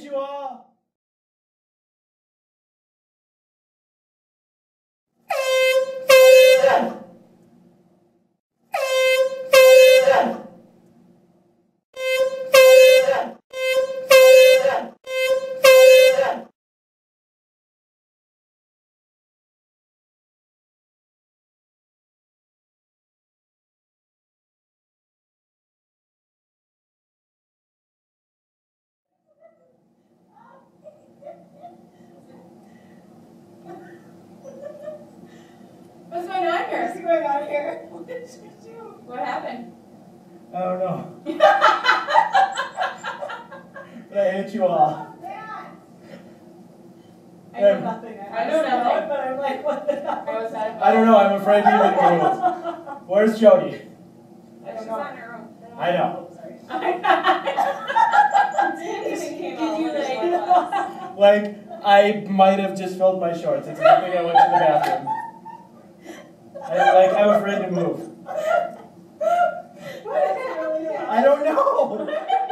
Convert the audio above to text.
you all. What's going on here? What's going on here? What did you do? What happened? I don't know. But I hate you all. I know nothing. I know nothing. But I'm like, what the hell? How was that? I don't know. I'm afraid to even move. Where's Jody? I don't know. On her own. I know. Did you like? Like, I might have just filled my shorts. It's a good thing I went to the bathroom. I'm afraid to move. What is it really? I don't know.